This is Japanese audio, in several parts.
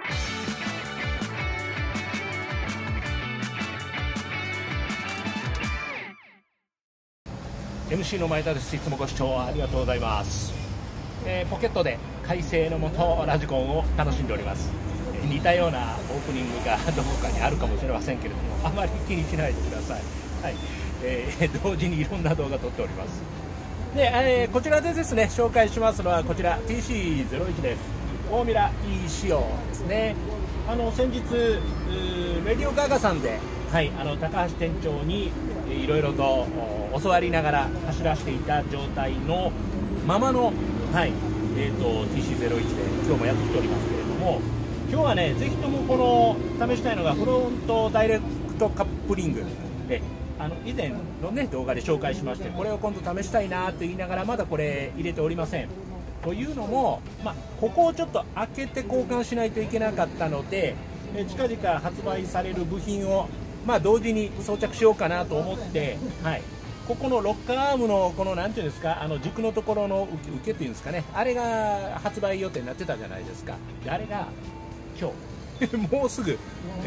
MC の前田です。いつもご視聴ありがとうございます。ポケットで快晴のもとラジコンを楽しんでおります。似たようなオープニングがどこかにあるかもしれませんけれども、あまり気にしないでください。はい、同時にいろんな動画撮っております。で、こちらでですね紹介しますのはこちら TC01 です。フォーミュラ E 仕様ですね。先日レディオガガさんで、はい、高橋店長にいろいろと教わりながら走らせていた状態のままの、はい、TC01 で今日もやってきておりますけれども、今日はねぜひともこの試したいのがフロントダイレクトカップリングで、以前の、ね、動画で紹介しまして、これを今度試したいなと言いながらまだこれ入れておりません。というのも、ここをちょっと開けて交換しないといけなかったので、近々発売される部品を同時に装着しようかなと思って、はい、ここのロッカーアームのこのなんていうんですか、軸のところの受けっていうんですかね、あれが発売予定になってたじゃないですか。であれが今日もうすぐ、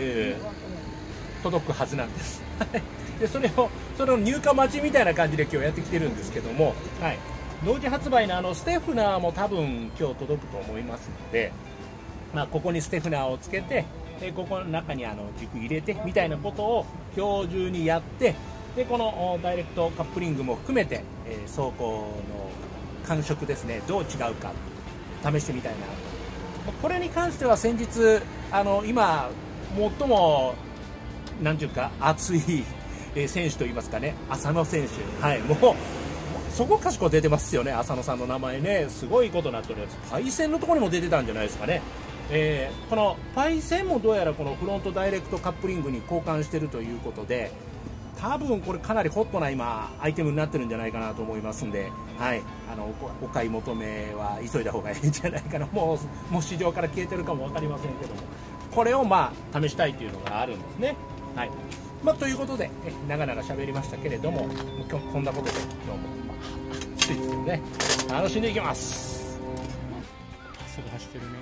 届くはずなんですでそれの入荷待ちみたいな感じで今日やってきてるんですけども、はい、同時発売のステフナーも多分今日届くと思いますので、ここにステフナーをつけて、ここの中に軸入れてみたいなことを今日中にやって、でこのダイレクトカップリングも含めて、走行の感触ですね、どう違うか試してみたいな。これに関しては先日今最もなんていうか熱い選手といいますかね、浅野選手、はい、もうそこかしこ出てますよね。浅野さんの名前ね、すごいことになっております。パイセンのところにも出てたんじゃないですかね。このパイセンもどうやらこのフロントダイレクトカップリングに交換しているということで、多分これかなりホットな今アイテムになってるんじゃないかなと思いますんで、はい、お買い求めは急いだ方がいいんじゃないかな。もう市場から消えてるかも分かりませんけども、これを試したいというのがあるんですね。はい、ということで長々喋りましたけれども、今日こんなことで今日も暑いですけどね、楽しんでいきます。すぐ走ってるね。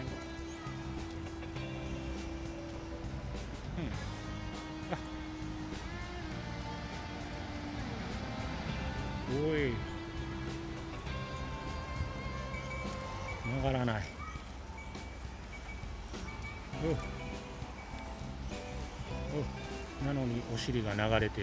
おい、曲がらない。なのにお尻が流れている。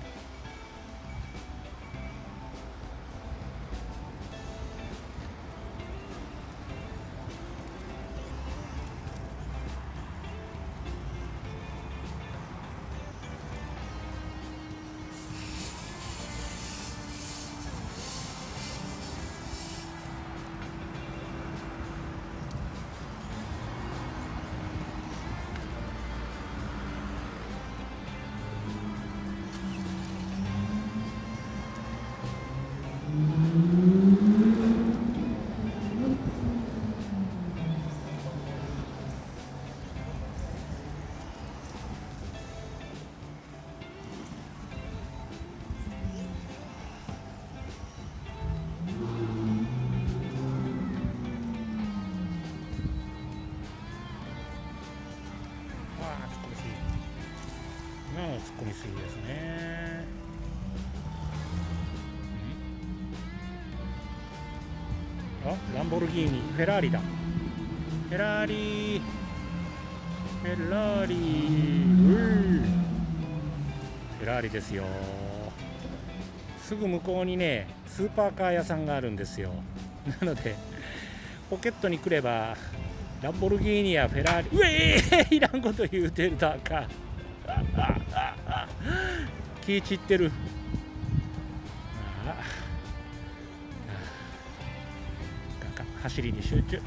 突っ込みすぎですね。ランボルギーニ、フェラーリだ。フェラーリですよ。すぐ向こうにねスーパーカー屋さんがあるんですよ。なのでポケットに来ればランボルギーニやフェラーリ、いらんこと言うてるだか気散ってる。走りに集中。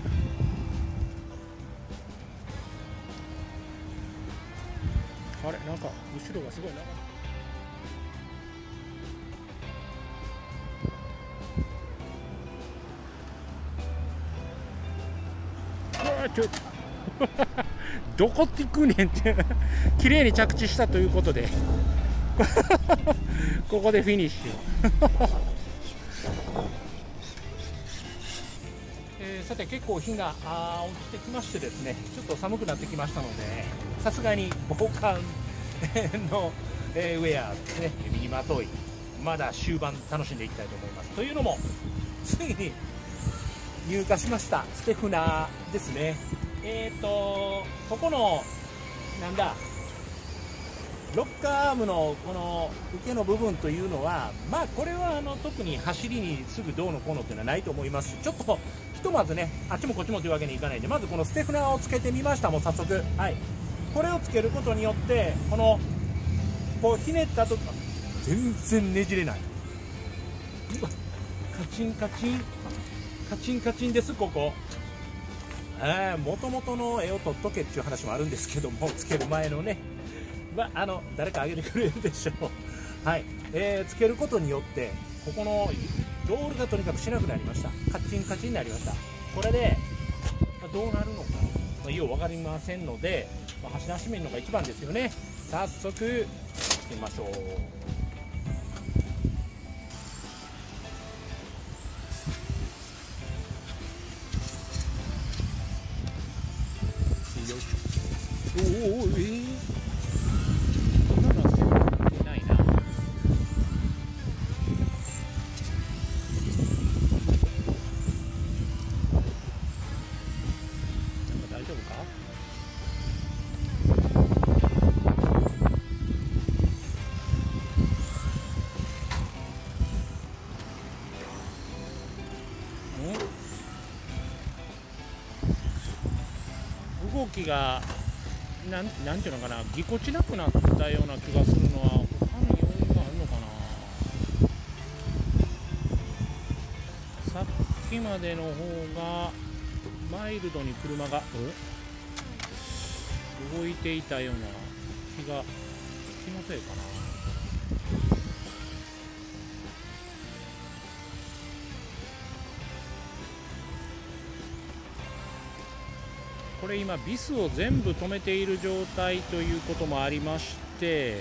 あれ、なんか後ろがすごい長い。ちょどこって行くねんって綺麗に着地したということでここでフィニッシュさて結構日が落ちてきましてですね、ちょっと寒くなってきましたので、さすがに防寒のウェアですね、身にまとい、まだ終盤楽しんでいきたいと思います。というのも、ついに入荷しましたステフナーですね。ここのなんだロッカーアームのこの受けの部分というのは、まあこれは特に走りにすぐどうのこうのっていうのはないと思いますし、ちょっとひとまずね、あっちもこっちもというわけにいかないんで、まずこのステフナーをつけてみました。もう早速、はい、これをつけることによってこうひねったとき全然ねじれない。うわ、カチンカチンカチンカチンです。ここもともとの絵を撮っとけっていう話もあるんですけども、つける前のね、誰かあげてくれるでしょう。はい、つけることによってここのロールがとにかくしなくなりました。カチンカチンになりました。これで、どうなるのか、よう分かりませんので、端なし面のが一番ですよね。早速してみましょう。おお、こんなのは関係ないな。大丈夫か？動きがなんていうのかな、ぎこちなくなったような気がするのは他に要因があるのかな。さっきまでの方がマイルドに車が動いていたような気のせいかな。これ今ビスを全部止めている状態ということもありまして、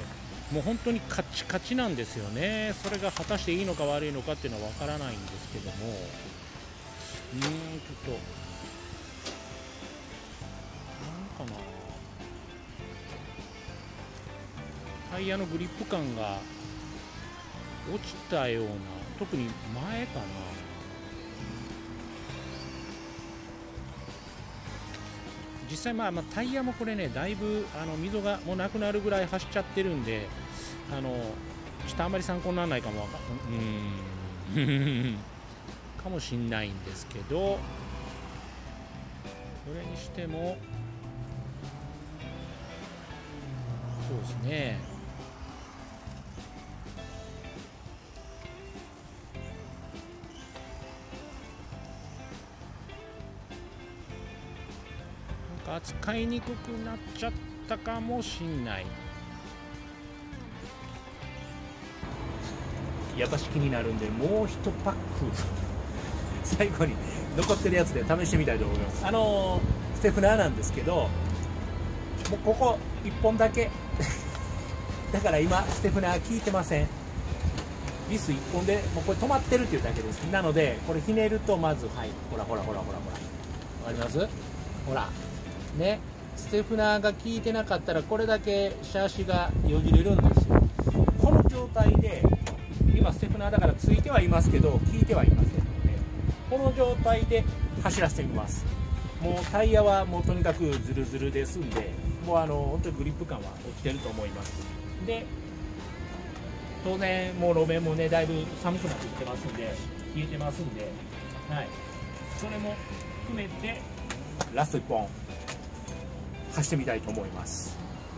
もう本当にカチカチなんですよね。それが果たしていいのか悪いのかっていうのは分からないんですけども、ちょっとなんかな、タイヤのグリップ感が落ちたような、特に前かな。実際タイヤもこれね、だいぶ溝がもうなくなるぐらい走っちゃってるんで、ちょっとあんまり参考にならないかもかもしんないんですけど、それにしてもそうですね。扱いにくくなっちゃったかもしんない。やっぱし気になるんで、もう1パック最後に残ってるやつで試してみたいと思います。ステフナーなんですけど、もうここ1本だけだから今ステフナー効いてません。ビス1本でもうこれ止まってるっていうだけです。なのでこれひねると、まずほらわかります？ほらね、ステフナーが効いてなかったらこれだけシャーシがよじれるんですよ。この状態で今ステフナーだからついてはいますけど効いてはいませんので、この状態で走らせてみます。もうタイヤはもうとにかくズルズルですんで、もう本当にグリップ感は落ちてると思います。で当然もう路面もね、だいぶ寒くなってきてますんで、冷えてますんで、はい、それも含めてラスト1本走ってみたいと思います。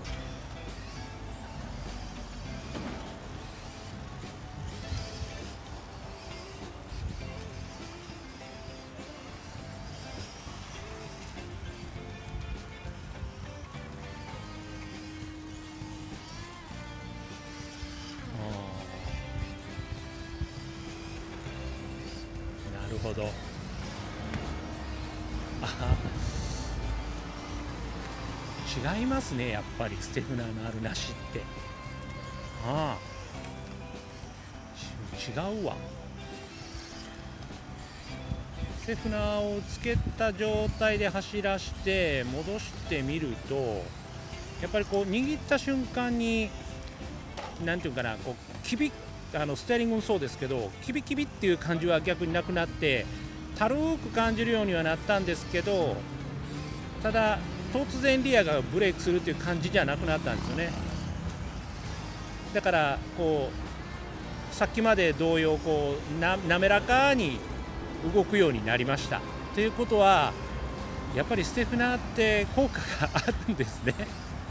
なるほど。違いますね、やっぱりステフナーのあるなしって。違うわ。 ステフナーをつけた状態で走らして戻してみると、やっぱりこう握った瞬間になんていうかな、こうステアリングもそうですけど、キビキビっていう感じは逆になくなって軽く感じるようにはなったんですけど、ただ突然リアがブレーキするっていう感じじゃなくなったんですよね。だからこうさっきまで同様こう滑らかに動くようになりました。ということはやっぱりステフナーって効果があるんですね。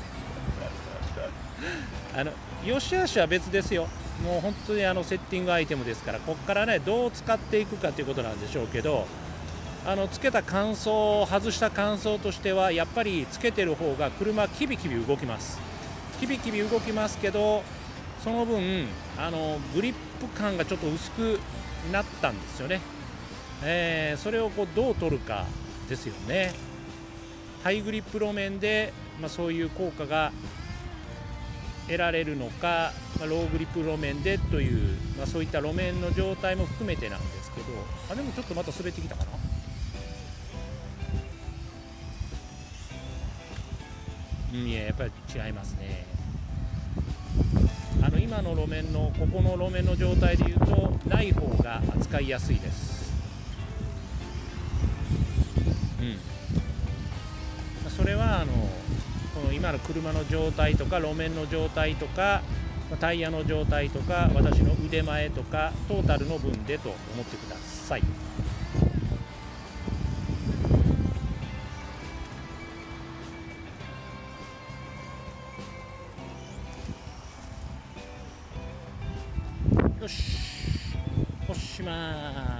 良し悪しは別ですよ。もう本当にセッティングアイテムですから、ここからねどう使っていくかということなんでしょうけど、つけた感想、外した感想としてはやっぱりつけてる方が車キビキビ動きます。キビキビ動きますけど、その分グリップ感がちょっと薄くなったんですよね。それをこうどう取るかですよね。ハイグリップ路面で、そういう効果が得られるのか、ローグリップ路面でという、そういった路面の状態も含めてなんですけど、でもちょっとまた滑ってきたかな。いや、やっぱり違いますね。今の路面のここの路面の状態でいうとない方が扱いやすいです。それはこの今の車の状態とか路面の状態とかタイヤの状態とか私の腕前とかトータルの分でと思ってください。よし、押します。